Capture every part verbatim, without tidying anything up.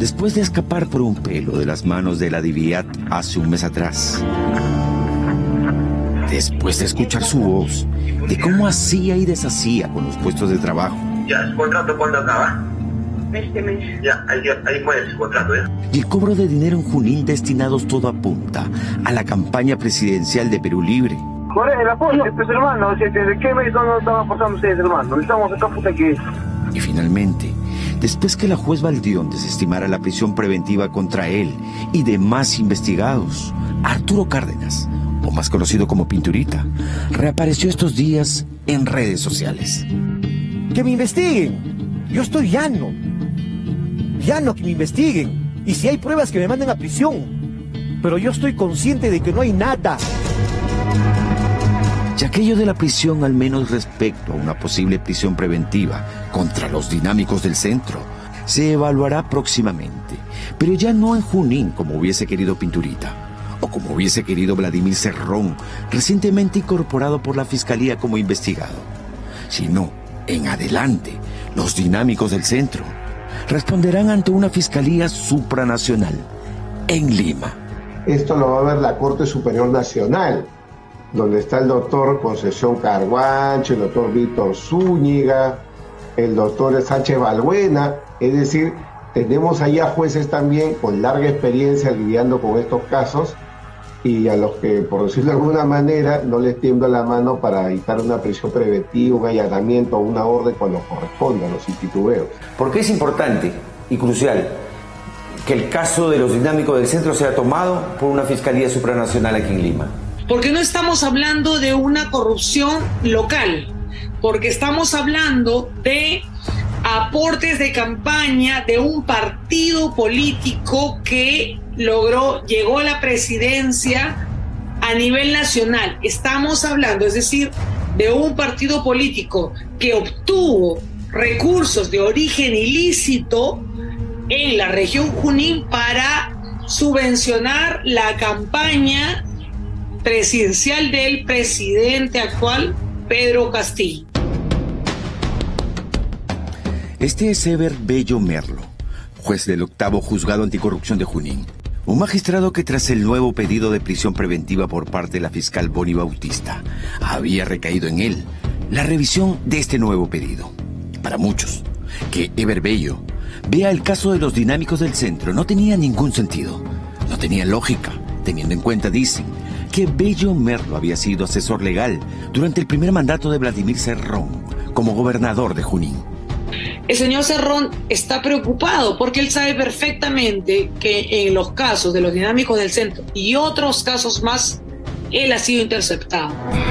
después de escapar por un pelo de las manos de la DIVIAT hace un mes atrás. Después de escuchar su voz, de cómo hacía y deshacía con los puestos de trabajo. Ya, ¿su contrato cuándo acaba? Este mes. Ya, ahí, ahí muere su contrato, ¿ya? Y el cobro de dinero en Junín destinados todo apunta a la campaña presidencial de Perú Libre. Por el apoyo, pues hermano, ¿de qué mes no estaban pasando ustedes, hermano? Estamos acá, puta que... Y finalmente, después que la juez Valdión desestimara la prisión preventiva contra él y demás investigados, Arturo Cárdenas, o más conocido como Pinturita, reapareció estos días en redes sociales. ¡Que me investiguen! Yo estoy llano. Llano que me investiguen. Y si hay pruebas, que me manden a prisión. Pero yo estoy consciente de que no hay nada. Y aquello de la prisión, al menos respecto a una posible prisión preventiva contra los dinámicos del centro, se evaluará próximamente, pero ya no en Junín como hubiese querido Pinturita, o como hubiese querido Vladimir Cerrón, recientemente incorporado por la Fiscalía como investigado, sino en adelante. Los dinámicos del centro responderán ante una Fiscalía supranacional en Lima. Esto lo va a ver la Corte Superior Nacional, donde está el doctor Concesión Carguancho, el doctor Víctor Zúñiga, el doctor Sánchez Balbuena. Es decir, tenemos allá jueces también con larga experiencia lidiando con estos casos y a los que, por decirlo de alguna manera, no les tiembla la mano para dictar una prisión preventiva, un allanamiento o una orden cuando corresponda, los titubeos. ¿Por qué es importante y crucial que el caso de los dinámicos del centro sea tomado por una Fiscalía Supranacional aquí en Lima? Porque no estamos hablando de una corrupción local, porque estamos hablando de aportes de campaña de un partido político que logró, llegó a la presidencia a nivel nacional. Estamos hablando, es decir, de un partido político que obtuvo recursos de origen ilícito en la región Junín para subvencionar la campaña presidencial del presidente actual, Pedro Castillo. Este es Eber Bello Merlo, juez del octavo juzgado anticorrupción de Junín. Un magistrado que tras el nuevo pedido de prisión preventiva por parte de la fiscal Bonnie Bautista, había recaído en él la revisión de este nuevo pedido. Para muchos, que Eber Bello vea el caso de los dinámicos del centro no tenía ningún sentido, no tenía lógica, teniendo en cuenta, dicen, que Bello Merlo había sido asesor legal durante el primer mandato de Vladimir Cerrón como gobernador de Junín. El señor Cerrón está preocupado porque él sabe perfectamente que en los casos de los dinámicos del centro y otros casos más, él ha sido interceptado.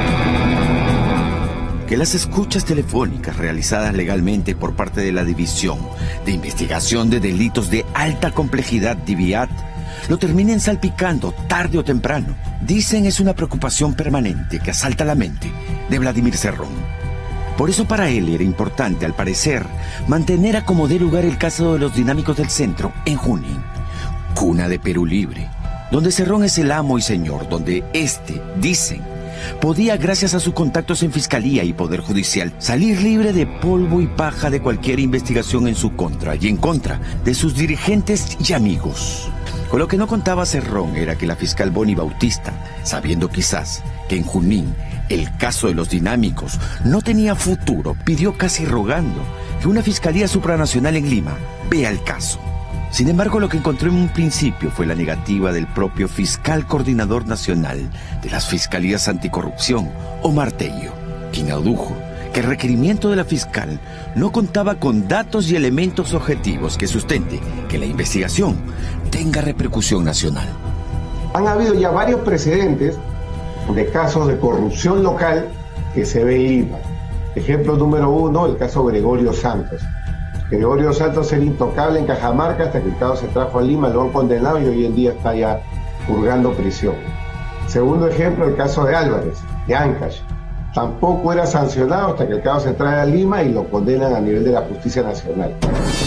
Que las escuchas telefónicas realizadas legalmente por parte de la División de Investigación de Delitos de Alta Complejidad, DIVIAT, lo terminen salpicando tarde o temprano, dicen es una preocupación permanente que asalta la mente de Vladimir Cerrón. Por eso para él era importante, al parecer, mantener a como dé lugar el caso de los dinámicos del centro en Junín, cuna de Perú Libre, donde Cerrón es el amo y señor, donde este, dicen, podía, gracias a sus contactos en Fiscalía y Poder Judicial, salir libre de polvo y paja de cualquier investigación en su contra y en contra de sus dirigentes y amigos. Con lo que no contaba Cerrón era que la fiscal Bonnie Bautista, sabiendo quizás que en Junín el caso de los dinámicos no tenía futuro, pidió casi rogando que una Fiscalía Supranacional en Lima vea el caso. Sin embargo, lo que encontró en un principio fue la negativa del propio fiscal coordinador nacional de las Fiscalías Anticorrupción, Omar Tello, quien adujo que el requerimiento de la fiscal no contaba con datos y elementos objetivos que sustente que la investigación tenga repercusión nacional. Han habido ya varios precedentes de casos de corrupción local que se ve en Lima. Ejemplo número uno, el caso Gregorio Santos. Gregorio Santos era intocable en Cajamarca hasta que el caso se trajo a Lima, lo han condenado y hoy en día está ya purgando prisión. Segundo ejemplo, el caso de Álvarez, de Ancash. Tampoco era sancionado hasta que el caso se trae a Lima y lo condenan a nivel de la justicia nacional.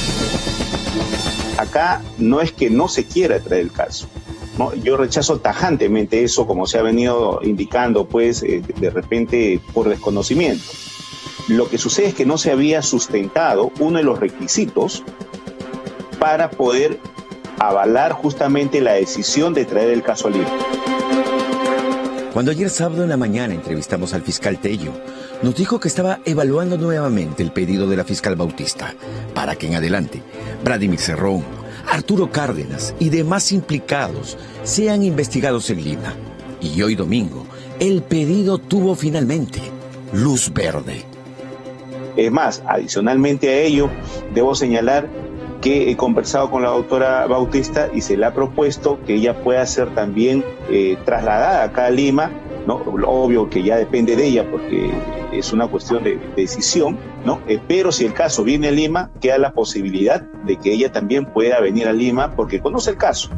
Acá no es que no se quiera traer el caso, ¿no? Yo rechazo tajantemente eso, como se ha venido indicando, pues, eh, de repente por desconocimiento. Lo que sucede es que no se había sustentado uno de los requisitos para poder avalar justamente la decisión de traer el caso a Lima. Cuando ayer sábado en la mañana entrevistamos al fiscal Tello, nos dijo que estaba evaluando nuevamente el pedido de la fiscal Bautista para que en adelante Vladimir Cerrón, Arturo Cárdenas y demás implicados sean investigados en Lima. Y hoy domingo, el pedido tuvo finalmente luz verde. Es más, adicionalmente a ello, debo señalar que he conversado con la doctora Bautista y se le ha propuesto que ella pueda ser también eh, trasladada acá a Lima, ¿no? Obvio que ya depende de ella porque es una cuestión de, de decisión, ¿no? Eh, pero si el caso viene a Lima, queda la posibilidad de que ella también pueda venir a Lima porque conoce el caso.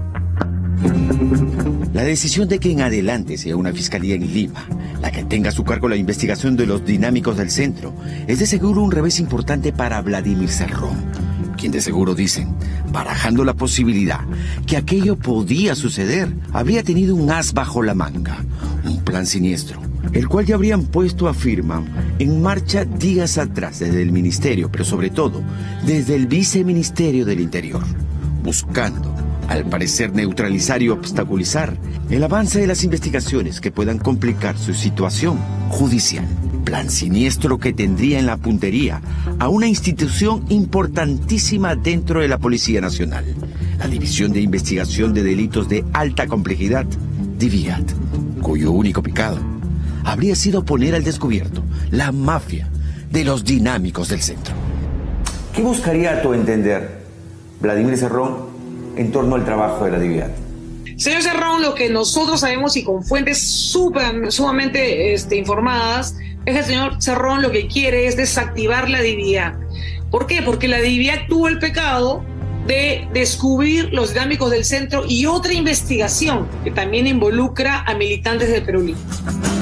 La decisión de que en adelante sea una fiscalía en Lima la que tenga a su cargo la investigación de los dinámicos del centro es de seguro un revés importante para Vladimir Cerrón, quien de seguro dicen, barajando la posibilidad que aquello podía suceder, habría tenido un as bajo la manga, un plan siniestro, el cual ya habrían puesto, afirman, en marcha días atrás desde el ministerio, pero sobre todo desde el viceministerio del Interior, buscando, al parecer, neutralizar y obstaculizar el avance de las investigaciones que puedan complicar su situación judicial. Plan siniestro que tendría en la puntería a una institución importantísima dentro de la Policía Nacional, la División de Investigación de Delitos de Alta Complejidad, DIVIAT, cuyo único pecado habría sido poner al descubierto la mafia de los dinámicos del centro. ¿Qué buscaría, a tu entender, Vladimir Cerrón en torno al trabajo de la DIVIAT? Señor Cerrón, lo que nosotros sabemos y con fuentes super, sumamente este, informadas, es que el señor Cerrón lo que quiere es desactivar la DIVIAT. ¿Por qué? Porque la DIVIAT tuvo el pecado de descubrir los dinámicos del centro y otra investigación que también involucra a militantes del Perú Libre.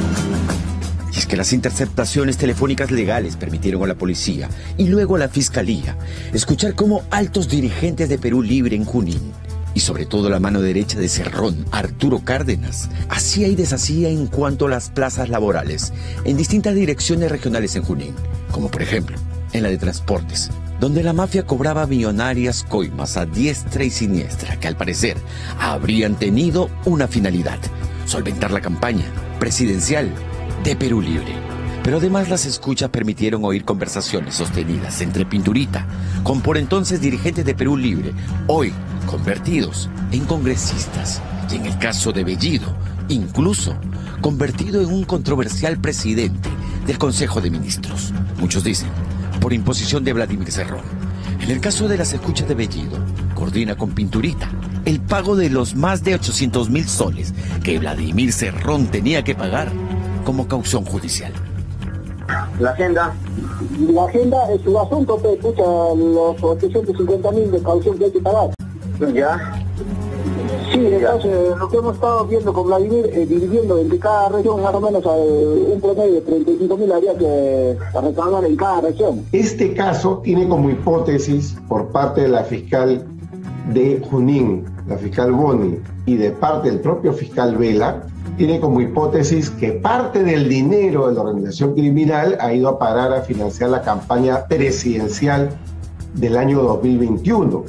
Y es que las interceptaciones telefónicas legales permitieron a la policía y luego a la fiscalía escuchar cómo altos dirigentes de Perú Libre en Junín, y sobre todo la mano derecha de Cerrón, Arturo Cárdenas, hacía y deshacía en cuanto a las plazas laborales en distintas direcciones regionales en Junín, como por ejemplo en la de transportes, donde la mafia cobraba millonarias coimas a diestra y siniestra que al parecer habrían tenido una finalidad: solventar la campaña presidencial de Perú Libre. Pero además las escuchas permitieron oír conversaciones sostenidas entre Pinturita, con por entonces dirigentes de Perú Libre, hoy convertidos en congresistas, y en el caso de Bellido, incluso convertido en un controversial presidente del Consejo de Ministros. Muchos dicen, por imposición de Vladimir Cerrón. En el caso de las escuchas de Bellido, coordina con Pinturita el pago de los más de ochocientos mil soles que Vladimir Cerrón tenía que pagar como caución judicial. La agenda. La agenda es su asunto, pero escucha los ochocientos cincuenta mil de caución que hay que pagar. Ya. Sí, entonces lo que hemos estado viendo con Vladimir, eh, dividiendo entre cada región más o menos eh, un promedio de treinta y cinco mil habría que reclamar en cada región. Este caso tiene como hipótesis por parte de la fiscal de Junín, la fiscal Boni, y de parte del propio fiscal Vela, tiene como hipótesis que parte del dinero de la organización criminal ha ido a parar a financiar la campaña presidencial del año dos mil veintiuno.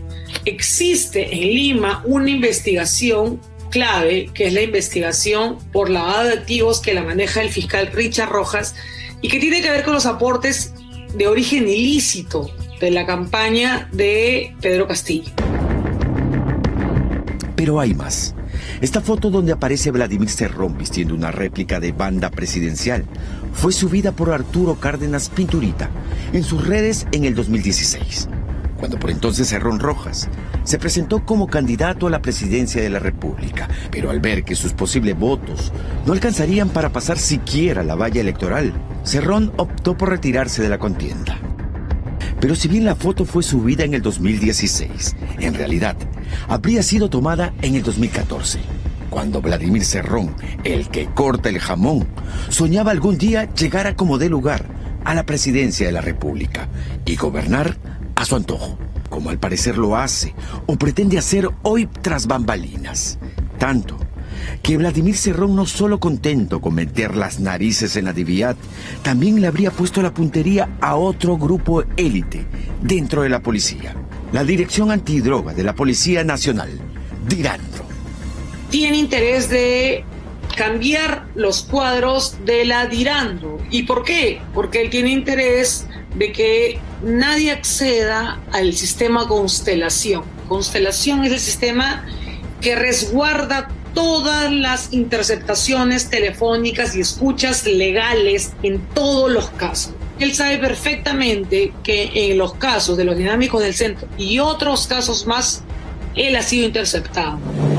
Existe en Lima una investigación clave, que es la investigación por lavado de activos que la maneja el fiscal Richard Rojas y que tiene que ver con los aportes de origen ilícito de la campaña de Pedro Castillo. Pero hay más. Esta foto donde aparece Vladimir Cerrón vistiendo una réplica de banda presidencial fue subida por Arturo Cárdenas Pinturita en sus redes en el dos mil dieciséis, cuando por entonces Cerrón Rojas se presentó como candidato a la presidencia de la República, pero al ver que sus posibles votos no alcanzarían para pasar siquiera la valla electoral, Cerrón optó por retirarse de la contienda. Pero si bien la foto fue subida en el dos mil dieciséis, en realidad habría sido tomada en el dos mil catorce, cuando Vladimir Cerrón, el que corta el jamón, soñaba algún día llegar a como dé lugar a la presidencia de la República y gobernar a su antojo, como al parecer lo hace o pretende hacer hoy tras bambalinas. Tanto que Vladimir Cerrón, no solo contento con meter las narices en la DIVIAT, también le habría puesto la puntería a otro grupo élite dentro de la policía, La Dirección Antidroga de la Policía Nacional, DIRANDRO, tiene interés de cambiar los cuadros de la DIRANDRO. ¿Y por qué? Porque él tiene interés de que nadie acceda al sistema Constelación. Constelación es el sistema que resguarda todas las interceptaciones telefónicas y escuchas legales en todos los casos. Él sabe perfectamente que en los casos de los dinámicos del centro y otros casos más, él ha sido interceptado.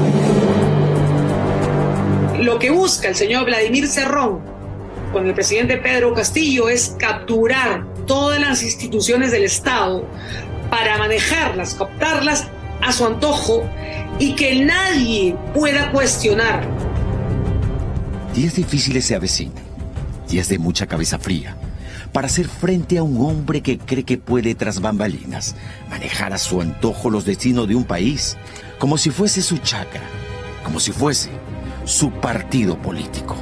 Lo que busca el señor Vladimir Cerrón con el presidente Pedro Castillo es capturar todas las instituciones del Estado para manejarlas, captarlas a su antojo y que nadie pueda cuestionar. Días difíciles se avecinan, días de mucha cabeza fría, para hacer frente a un hombre que cree que puede, tras bambalinas, manejar a su antojo los destinos de un país, como si fuese su chacra, como si fuese su partido político.